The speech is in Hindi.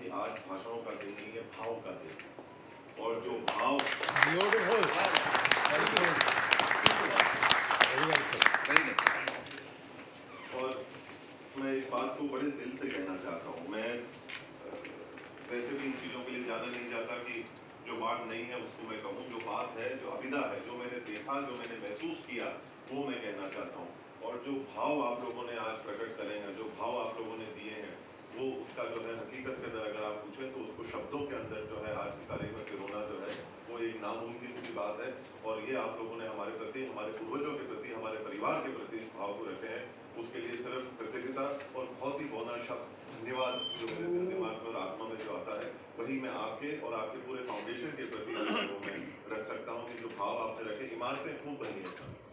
कि आज भाषणों का दिन नहीं है, भाव का दिन है। और जो भाव और मैं इस बात को बड़े दिल से कहना चाहता हूँ। मैं वैसे भी इन चीज़ों के लिए ज़्यादा नहीं चाहता कि जो बात नहीं है उसको मैं कहूँ। जो बात है, जो अभिदा है, जो मैंने देखा, जो मैंने महसूस किया, वो मैं कहना चाहता हूँ। और जो भाव आप लोगों ने आज प्रकट करे हैं, जो भाव आप लोगों ने दिए हैं, वो उसका जो है हकीकत के अंदर अगर आप पूछें तो उसको शब्दों के अंदर जो है आज की तारीख में पिरोना जो है वो एक नामुमकिन सी बात है। और ये आप लोगों ने हमारे प्रति, हमारे पूर्वजों के प्रति, हमारे परिवार के प्रति इस भाव को रखे हैं, उसके लिए सिर्फ कृतज्ञता और बहुत ही बहुत शब्द धन्यवाद जो मेरे दिल दिमाग में और आत्मा में जो आता है वही मैं आपके और आपके पूरे फाउंडेशन के प्रति वो मैं रख सकता हूँ कि जो भाव आपने रखे। इमारतें खूब बनी है सर,